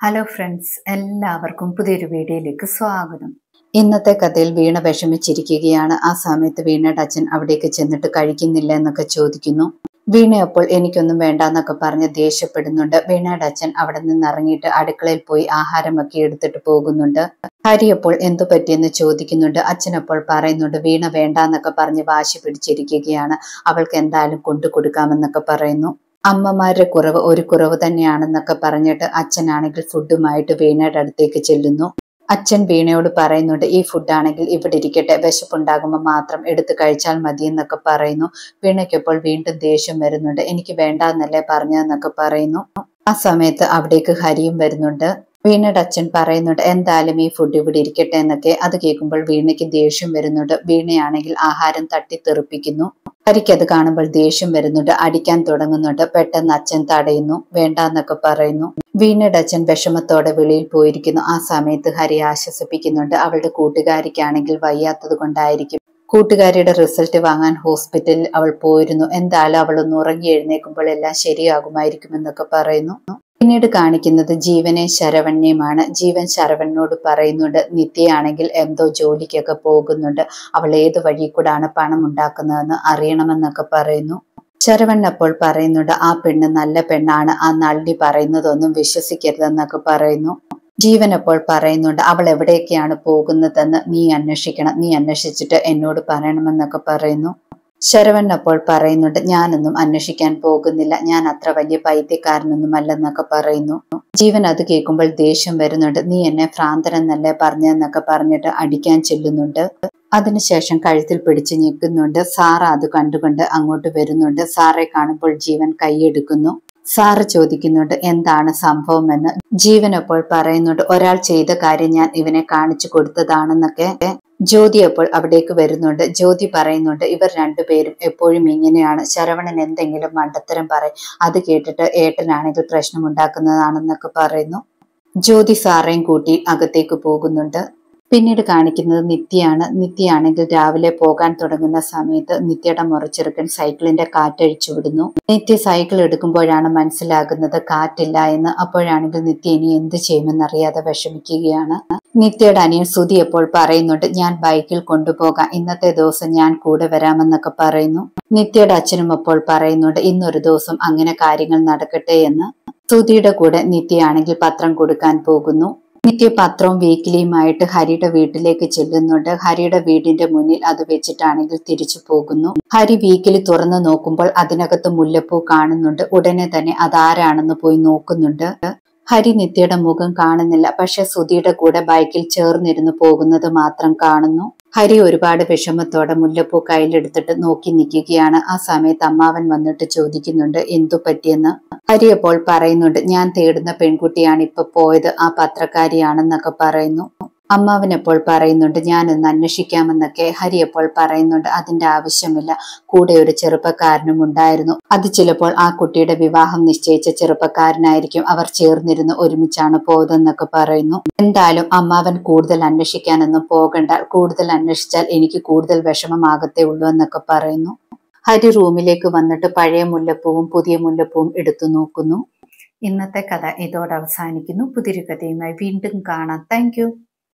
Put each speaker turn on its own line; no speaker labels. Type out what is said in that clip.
Hello friends, എല്ലാവർക്കും പുതിയൊരു വീഡിയോയിലേക്ക് സ്വാഗതം. ഇന്നത്തെ കഥയിൽ വീണ വിഷമിച്ചിരിക്കുകയാണ്. ആ സമയത്ത് വീണയുടെ അച്ഛൻ അവിടേക്ക് ചെന്നിട്ട് കഴിക്കുന്നില്ല എന്നൊക്കെ ചോദിക്കുന്നു. വീണ അപ്പോൾ എനിക്കൊന്നും വേണ്ട എന്നൊക്കെ പറഞ്ഞ് ദേഷ്യപ്പെടുന്നുണ്ട്. വീണയുടെ അച്ഛൻ അവിടെ നിന്ന് ഇറങ്ങിയിട്ട് അടുക്കളയിൽ പോയി ആഹാരമൊക്കെ എടുത്തിട്ട് പോകുന്നുണ്ട്. ഹരി അപ്പോൾ എന്തു പറ്റിയെന്ന് ചോദിക്കുന്നുണ്ട്. അച്ഛനപ്പോൾ പറയുന്നുണ്ട് വീണ വേണ്ട എന്നൊക്കെ പറഞ്ഞ് വാശി പിടിച്ചിരിക്കുകയാണ്. അവൾക്ക് എന്തായാലും കൊണ്ടു കൊടുക്കാമെന്നൊക്കെ പറയുന്നു. അമ്മമാരുടെ കുറവ് ഒരു കുറവ് തന്നെയാണെന്നൊക്കെ പറഞ്ഞിട്ട് അച്ഛനാണെങ്കിൽ ഫുഡുമായിട്ട് വീണയുടെ അടുത്തേക്ക് ചെല്ലുന്നു. അച്ഛൻ വീണയോട് പറയുന്നുണ്ട് ഈ ഫുഡാണെങ്കിൽ ഇവിടെ ഇരിക്കട്ടെ, വിശപ്പുണ്ടാകുമ്പോൾ മാത്രം എടുത്ത് കഴിച്ചാൽ മതി എന്നൊക്കെ പറയുന്നു. വീണയ്ക്കപ്പോൾ വീണ്ടും ദേഷ്യം വരുന്നുണ്ട്. എനിക്ക് വേണ്ടാന്നല്ലേ പറഞ്ഞതെന്നൊക്കെ പറയുന്നു. ആ സമയത്ത് അവിടേക്ക് ഹരിയും വരുന്നുണ്ട്. വീണയുടെ അച്ഛൻ പറയുന്നുണ്ട് എന്തായാലും ഈ ഫുഡ് ഇവിടെ ഇരിക്കട്ടെ എന്നൊക്കെ. അത് കേൾക്കുമ്പോൾ വീണയ്ക്ക് ദേഷ്യം വരുന്നുണ്ട്. വീണയാണെങ്കിൽ ആഹാരം തട്ടിത്തെറിപ്പിക്കുന്നു. ഹരിക്ക് അത് കാണുമ്പോൾ ദേഷ്യം വരുന്നുണ്ട്. അടിക്കാൻ തുടങ്ങുന്നുണ്ട്. പെട്ടെന്ന് അച്ഛൻ തടയുന്നു. വേണ്ടാന്നൊക്കെ പറയുന്നു. വീണയുടെ അച്ഛൻ വിഷമത്തോടെ വെളിയിൽ പോയിരിക്കുന്നു. ആ സമയത്ത് ഹരി ആശ്വസിപ്പിക്കുന്നുണ്ട്. അവളുടെ കൂട്ടുകാരിക്കാണെങ്കിൽ വയ്യാത്തത് കൊണ്ടായിരിക്കും. കൂട്ടുകാരിയുടെ റിസൾട്ട് വാങ്ങാൻ ഹോസ്പിറ്റലിൽ അവൾ പോയിരുന്നു. എന്തായാലും അവളൊന്ന് ഉറങ്ങി എഴുന്നേൽക്കുമ്പോൾ എല്ലാം ശരിയാകുമായിരിക്കും എന്നൊക്കെ പറയുന്നു. പിന്നീട് കാണിക്കുന്നത് ജീവനെ ശരവണ്യമാണ്. ജീവൻ ശരവണിനോട് പറയുന്നുണ്ട് നിത്യയാണെങ്കിൽ എന്തോ ജോലിക്കൊക്കെ പോകുന്നുണ്ട്, അവൾ ഏത് വഴി കൂടാണ് പണം ഉണ്ടാക്കുന്നതെന്ന് അറിയണമെന്നൊക്കെ പറയുന്നു. ശരവൺ അപ്പോൾ പറയുന്നുണ്ട് ആ പെണ്ണ് നല്ല പെണ്ണാണ്, ആ നളിനി പറയുന്നതൊന്നും വിശ്വസിക്കരുതെന്നൊക്കെ പറയുന്നു. ജീവൻ അപ്പോൾ പറയുന്നുണ്ട് അവൾ എവിടേക്കാണ് പോകുന്നതെന്ന് നീ അന്വേഷിക്കണം, നീ അന്വേഷിച്ചിട്ട് എന്നോട് പറയണമെന്നൊക്കെ പറയുന്നു. ശരവൺ അപ്പോൾ പറയുന്നുണ്ട് ഞാനൊന്നും അന്വേഷിക്കാൻ പോകുന്നില്ല, ഞാൻ അത്ര വലിയ പൈത്യക്കാരനൊന്നും അല്ലെന്നൊക്കെ പറയുന്നു. ജീവൻ അത് കേൾക്കുമ്പോൾ ദേഷ്യം വരുന്നുണ്ട്. നീ എന്നെ ഭ്രാന്തനെന്നല്ലേ പറഞ്ഞെന്നൊക്കെ പറഞ്ഞിട്ട് അടിക്കാൻ ചെല്ലുന്നുണ്ട്. അതിനുശേഷം കഴുത്തിൽ പിടിച്ച് ഞെക്കുന്നുണ്ട്. സാറ അത് കണ്ടുകൊണ്ട് അങ്ങോട്ട് വരുന്നുണ്ട്. സാറെ കാണുമ്പോൾ ജീവൻ കൈയെടുക്കുന്നു. സാറ് ചോദിക്കുന്നുണ്ട് എന്താണ് സംഭവമെന്ന്. ജീവൻ അപ്പോൾ പറയുന്നുണ്ട് ഒരാൾ ചെയ്ത കാര്യം ഞാൻ ഇവനെ കാണിച്ചു കൊടുത്തതാണെന്നൊക്കെ. ജ്യോതി അപ്പോൾ അവിടേക്ക് വരുന്നുണ്ട്. ജ്യോതി പറയുന്നുണ്ട് ഇവർ രണ്ടുപേരും എപ്പോഴും ഇങ്ങനെയാണ്, ശരവണൻ എന്തെങ്കിലും മണ്ടത്തരം പറയും, അത് കേട്ടിട്ട് ഏട്ടനാണെങ്കിൽ പ്രശ്നമുണ്ടാക്കുന്നതാണെന്നൊക്കെ പറയുന്നു. ജ്യോതി സാറേയും കൂട്ടി അകത്തേക്ക് പോകുന്നുണ്ട്. പിന്നീട് കാണിക്കുന്നത് നിത്യയാണ്. നിത്യയാണെങ്കിൽ രാവിലെ പോകാൻ തുടങ്ങുന്ന സമയത്ത് നിത്യയുടെ മുറച്ചെറുക്കൻ സൈക്കിളിന്റെ കാറ്റഴിച്ചു വിടുന്നു. നിത്യ സൈക്കിൾ എടുക്കുമ്പോഴാണ് മനസ്സിലാകുന്നത് കാറ്റില്ല എന്ന്. അപ്പോഴാണെങ്കിൽ നിത്യ ഇനി എന്ത് ചെയ്യുമെന്നറിയാതെ വിഷമിക്കുകയാണ്. നിത്യയുടെ അനിയൻ സുധി അപ്പോൾ പറയുന്നുണ്ട് ഞാൻ ബൈക്കിൽ കൊണ്ടുപോകാം, ഇന്നത്തെ ദിവസം ഞാൻ കൂടെ വരാമെന്നൊക്കെ പറയുന്നു. നിത്യയുടെ അച്ഛനും അപ്പോൾ പറയുന്നുണ്ട് ഇന്നൊരു ദിവസം അങ്ങനെ കാര്യങ്ങൾ നടക്കട്ടെ എന്ന്. സുധിയുടെ കൂടെ നിത്യയാണെങ്കിൽ പത്രം കൊടുക്കാൻ പോകുന്നു. നിത്യ പത്രവും വീക്കിലിയുമായിട്ട് ഹരിയുടെ വീട്ടിലേക്ക് ചെല്ലുന്നുണ്ട്. ഹരിയുടെ വീടിന്റെ മുന്നിൽ അത് വെച്ചിട്ടാണെങ്കിൽ തിരിച്ചു പോകുന്നു. ഹരി വീക്കിലി തുറന്നു നോക്കുമ്പോൾ അതിനകത്ത് മുല്ലപ്പൂ കാണുന്നുണ്ട്. ഉടനെ തന്നെ അതാരാണെന്ന് പോയി നോക്കുന്നുണ്ട്. ഹരി നിത്യയുടെ മുഖം കാണുന്നില്ല. പക്ഷെ സുധിയുടെ കൂടെ ബൈക്കിൽ ചേർന്നിരുന്ന് പോകുന്നത് മാത്രം കാണുന്നു. ഹരി ഒരുപാട് വിഷമത്തോടെ മുല്ലപ്പൂ കയ്യിലെടുത്തിട്ട് നോക്കി നിൽക്കുകയാണ്. ആ സമയത്ത് അമ്മാവൻ വന്നിട്ട് ചോദിക്കുന്നുണ്ട് എന്തു പറ്റിയെന്ന്. ഹരി അപ്പോൾ പറയുന്നുണ്ട് ഞാൻ തേടുന്ന പെൺകുട്ടിയാണ് ഇപ്പൊ പോയത്, ആ പത്രക്കാരിയാണെന്നൊക്കെ പറയുന്നു. അമ്മാവൻ അപ്പോൾ പറയുന്നുണ്ട് ഞാനൊന്ന് അന്വേഷിക്കാമെന്നൊക്കെ. ഹരി അപ്പോൾ പറയുന്നുണ്ട് അതിന്റെ ആവശ്യമില്ല, കൂടെ ഒരു ചെറുപ്പക്കാരനും ഉണ്ടായിരുന്നു, അത് ചിലപ്പോൾ ആ കുട്ടിയുടെ വിവാഹം നിശ്ചയിച്ച ചെറുപ്പക്കാരനായിരിക്കും, അവർ ചേർന്നിരുന്ന് ഒരുമിച്ചാണ് പോയതെന്നൊക്കെ പറയുന്നു. എന്തായാലും അമ്മാവൻ കൂടുതൽ അന്വേഷിക്കാനൊന്നും പോകണ്ട, കൂടുതൽ അന്വേഷിച്ചാൽ എനിക്ക് കൂടുതൽ വിഷമമാകത്തേ ഉള്ളൂ എന്നൊക്കെ പറയുന്നു. ഹരി റൂമിലേക്ക് വന്നിട്ട് പഴയ മുല്ലപ്പൂവും പുതിയ മുല്ലപ്പൂവും എടുത്തു നോക്കുന്നു. ഇന്നത്തെ കഥ ഇതോടെ അവസാനിക്കുന്നു. പുതിയൊരു കഥയുമായി വീണ്ടും കാണാം. താങ്ക്